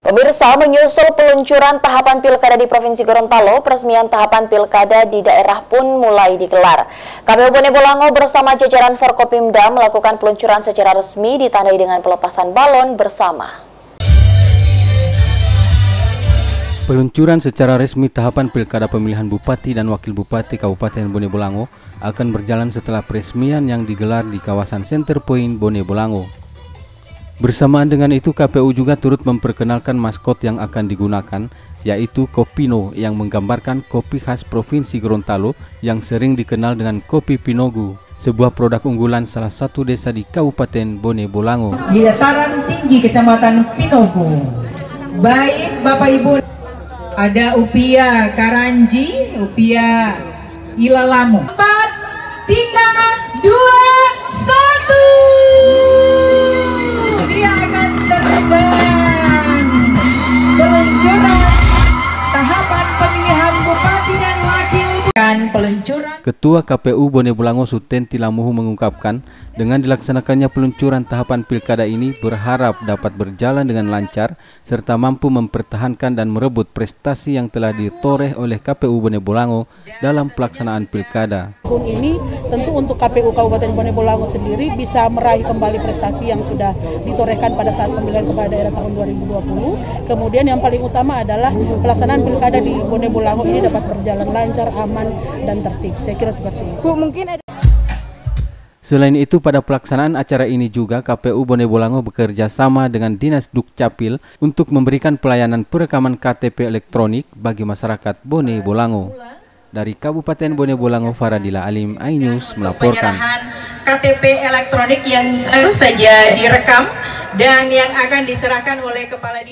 Pemirsa, menyusul peluncuran tahapan pilkada di Provinsi Gorontalo, peresmian tahapan pilkada di daerah pun mulai digelar. KPU Bone Bolango bersama jajaran Forkopimda melakukan peluncuran secara resmi ditandai dengan pelepasan balon bersama. Peluncuran secara resmi tahapan pilkada pemilihan Bupati dan Wakil Bupati Kabupaten Bone Bolango akan berjalan setelah peresmian yang digelar di kawasan Center Point Bone Bolango. Bersamaan dengan itu, KPU juga turut memperkenalkan maskot yang akan digunakan, yaitu Kopino yang menggambarkan kopi khas Provinsi Gorontalo yang sering dikenal dengan kopi Pinogu, sebuah produk unggulan salah satu desa di Kabupaten Bone Bolango. Di dataran tinggi Kecamatan Pinogu, baik Bapak Ibu, ada Upia Karanji, Upia Ilalamu. 4, 3, 2, 1. Dia akan terbang. Peluncuran tahapan pemilihan Bupati dan Wakil peluncuran. Ketua KPU Bone Bolango Sutenti Lamuhu mengungkapkan, dengan dilaksanakannya peluncuran tahapan pilkada ini berharap dapat berjalan dengan lancar serta mampu mempertahankan dan merebut prestasi yang telah ditoreh oleh KPU Bone Bolango dalam pelaksanaan pilkada. Tahun ini tentu untuk KPU Kabupaten Bone Bolango sendiri bisa meraih kembali prestasi yang sudah ditorehkan pada saat pemilihan kepala daerah tahun 2020. Kemudian yang paling utama adalah pelaksanaan pilkada di Bone Bolango ini dapat berjalan lancar, aman, dan tertib. Saya kira seperti itu. Bu, mungkin ada... Selain itu, pada pelaksanaan acara ini juga KPU Bone Bolango bekerja sama dengan Dinas Dukcapil untuk memberikan pelayanan perekaman KTP elektronik bagi masyarakat Bone Bolango. Dari Kabupaten Bone Bolango, Faradila Alim, iNews melaporkan. KTP elektronik yang baru saja direkam dan yang akan diserahkan oleh Kepala